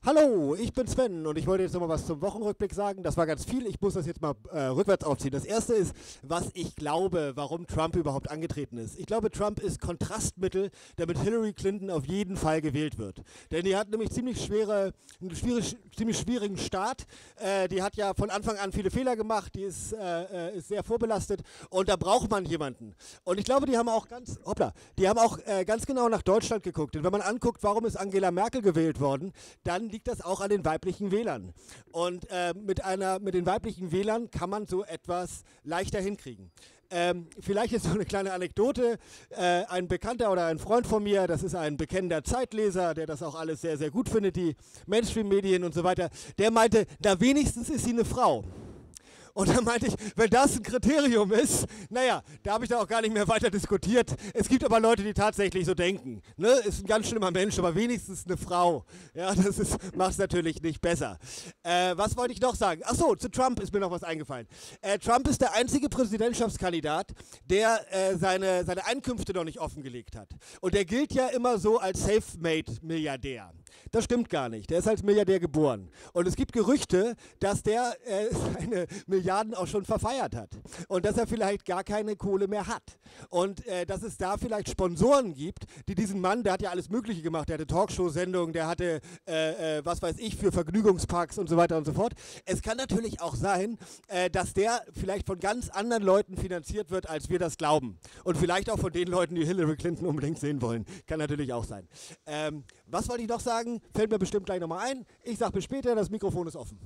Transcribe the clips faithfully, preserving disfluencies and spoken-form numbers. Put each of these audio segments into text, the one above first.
Hallo, ich bin Sven und ich wollte jetzt nochmal was zum Wochenrückblick sagen. Das war ganz viel, ich muss das jetzt mal äh, rückwärts aufziehen. Das erste ist, was ich glaube, warum Trump überhaupt angetreten ist. Ich glaube, Trump ist Kontrastmittel, damit Hillary Clinton auf jeden Fall gewählt wird. Denn die hat nämlich ziemlich schwere, einen schwierig, ziemlich schwierigen Start. Äh, die hat ja von Anfang an viele Fehler gemacht, die ist, äh, ist sehr vorbelastet und da braucht man jemanden. Und ich glaube, die haben auch ganz, hoppla, die haben auch äh, ganz genau nach Deutschland geguckt. Und wenn man anguckt, warum ist Angela Merkel gewählt worden, dann liegt das auch an den weiblichen Wählern. Und äh, mit, einer, mit den weiblichen Wählern kann man so etwas leichter hinkriegen. Ähm, vielleicht ist so eine kleine Anekdote. Äh, ein Bekannter oder ein Freund von mir, das ist ein bekennender Zeitleser, der das auch alles sehr, sehr gut findet, die Mainstream-Medien und so weiter, der meinte, na wenigstens ist sie eine Frau. Und dann meinte ich, wenn das ein Kriterium ist, naja, da habe ich da auch gar nicht mehr weiter diskutiert. Es gibt aber Leute, die tatsächlich so denken. Ne? Ist ein ganz schlimmer Mensch, aber wenigstens eine Frau. Ja, das macht es natürlich nicht besser. Äh, was wollte ich noch sagen? Achso, zu Trump ist mir noch was eingefallen. Äh, Trump ist der einzige Präsidentschaftskandidat, der äh, seine, seine Einkünfte noch nicht offengelegt hat. Und der gilt ja immer so als Selfmade-Milliardär. Das stimmt gar nicht. Der ist als Milliardär geboren. Und es gibt Gerüchte, dass der äh, seine Milliarden auch schon verfeiert hat. Und dass er vielleicht gar keine Kohle mehr hat. Und äh, dass es da vielleicht Sponsoren gibt, die diesen Mann, der hat ja alles Mögliche gemacht, der hatte Talkshow-Sendungen, der hatte, äh, äh, was weiß ich, für Vergnügungsparks und so weiter und so fort. Es kann natürlich auch sein, äh, dass der vielleicht von ganz anderen Leuten finanziert wird, als wir das glauben. Und vielleicht auch von den Leuten, die Hillary Clinton unbedingt sehen wollen. Kann natürlich auch sein. Ähm, was wollte ich noch sagen? Fällt mir bestimmt gleich nochmal ein. Ich sage bis später, das Mikrofon ist offen.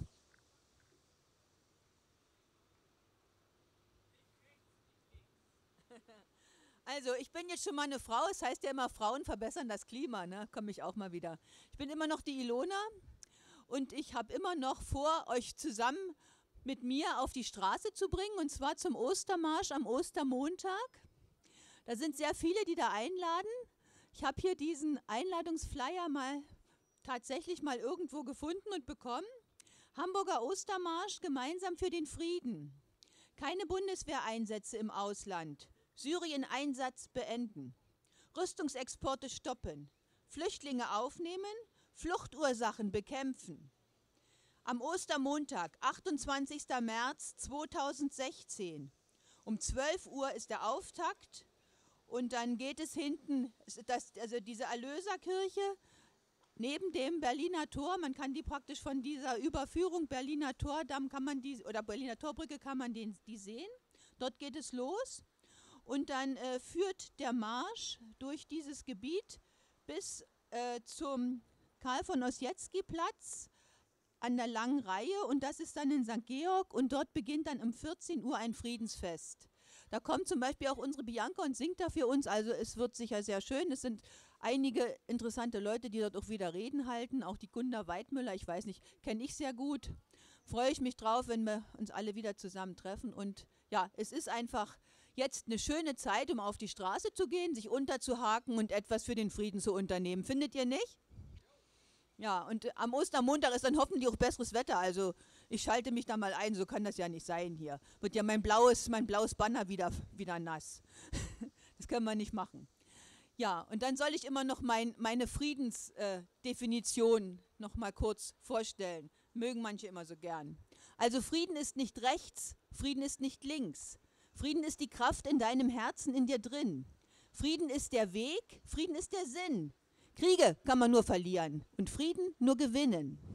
Also, ich bin jetzt schon mal eine Frau, es heißt ja immer, Frauen verbessern das Klima, ne? Komme ich auch mal wieder. Ich bin immer noch die Ilona und ich habe immer noch vor, euch zusammen mit mir auf die Straße zu bringen, und zwar zum Ostermarsch am Ostermontag. Da sind sehr viele, die da einladen. Ich habe hier diesen Einladungsflyer mal tatsächlich mal irgendwo gefunden und bekommen. Hamburger Ostermarsch gemeinsam für den Frieden. Keine Bundeswehreinsätze im Ausland. Syrien-Einsatz beenden. Rüstungsexporte stoppen. Flüchtlinge aufnehmen. Fluchtursachen bekämpfen. Am Ostermontag, achtundzwanzigster März zweitausendsechzehn. Um zwölf Uhr ist der Auftakt. Und dann geht es hinten, das, also diese Erlöserkirche, neben dem Berliner Tor, man kann die praktisch von dieser Überführung Berliner Tordamm kann man die, oder Berliner Torbrücke kann man den, die sehen. Dort geht es los und dann äh, führt der Marsch durch dieses Gebiet bis äh, zum Karl von Ossietzky Platz an der langen Reihe, und das ist dann in Sankt Georg, und dort beginnt dann um vierzehn Uhr ein Friedensfest. Da kommt zum Beispiel auch unsere Bianca und singt da für uns, also es wird sicher sehr schön. Es sind einige interessante Leute, die dort auch wieder Reden halten, auch die Gunda Weidmüller, ich weiß nicht, kenne ich sehr gut. Freue ich mich drauf, wenn wir uns alle wieder zusammentreffen, und ja, es ist einfach jetzt eine schöne Zeit, um auf die Straße zu gehen, sich unterzuhaken und etwas für den Frieden zu unternehmen. Findet ihr nicht? Ja, und äh, am Ostermontag ist dann hoffentlich auch besseres Wetter, also ich schalte mich da mal ein, so kann das ja nicht sein hier. Wird ja mein blaues, mein blaues Banner wieder, wieder nass. Das können wir nicht machen. Ja, und dann soll ich immer noch mein, meine Friedensdefinition äh, noch mal kurz vorstellen. Mögen manche immer so gern. Also Frieden ist nicht rechts, Frieden ist nicht links. Frieden ist die Kraft in deinem Herzen, in dir drin. Frieden ist der Weg, Frieden ist der Sinn. Kriege kann man nur verlieren und Frieden nur gewinnen.